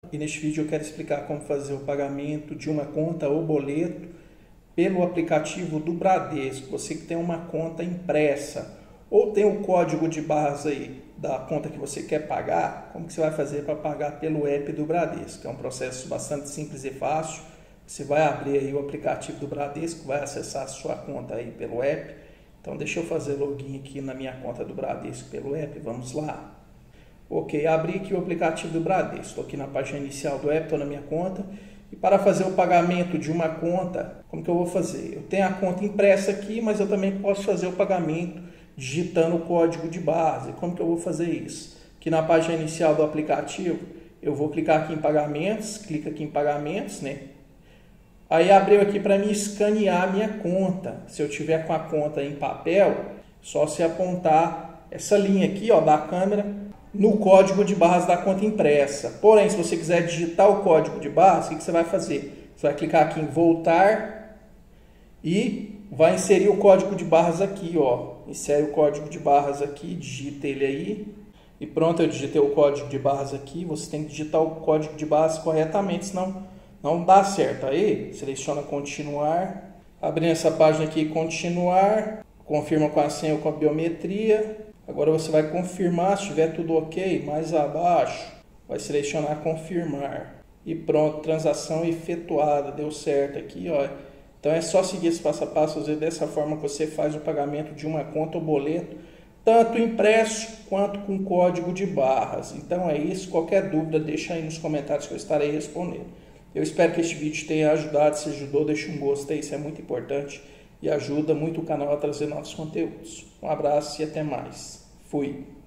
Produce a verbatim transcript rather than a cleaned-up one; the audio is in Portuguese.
e neste vídeo eu quero explicar como fazer o pagamento de uma conta ou boleto pelo aplicativo do Bradesco. Você que tem uma conta impressa ou tem o código de barras aí da conta que você quer pagar, como que você vai fazer para pagar pelo app do Bradesco? É um processo bastante simples e fácil. Você vai abrir aí o aplicativo do Bradesco, vai acessar a sua conta aí pelo app. Então deixa eu fazer login aqui na minha conta do Bradesco pelo app, vamos lá. Ok, abri aqui o aplicativo do Bradesco, estou aqui na página inicial do app, estou na minha conta. E para fazer o pagamento de uma conta, como que eu vou fazer? Eu tenho a conta impressa aqui, mas eu também posso fazer o pagamento digitando o código de barras. E como que eu vou fazer isso? Aqui na página inicial do aplicativo, eu vou clicar aqui em pagamentos, clica aqui em pagamentos, né? Aí abriu aqui para mim escanear a minha conta. Se eu tiver com a conta em papel, só se apontar essa linha aqui, ó, da câmera no código de barras da conta impressa. Porém, se você quiser digitar o código de barras, o que você vai fazer? Você vai clicar aqui em voltar e vai inserir o código de barras aqui, ó. Insere o código de barras aqui, digita ele aí. E pronto, eu digitei o código de barras aqui. Você tem que digitar o código de barras corretamente, senão não dá certo. Aí, seleciona continuar. Abrindo essa página aqui, continuar. Confirma com a senha ou com a biometria. Agora você vai confirmar, se estiver tudo ok, mais abaixo, vai selecionar confirmar. E pronto, transação efetuada, deu certo aqui, ó. Então é só seguir esse passo a passo, fazer dessa forma que você faz o pagamento de uma conta ou boleto, tanto impresso quanto com código de barras. Então é isso, qualquer dúvida deixa aí nos comentários que eu estarei respondendo. Eu espero que este vídeo tenha ajudado, se ajudou, deixa um gostei, isso é muito importante e ajuda muito o canal a trazer novos conteúdos. Um abraço e até mais. Fui!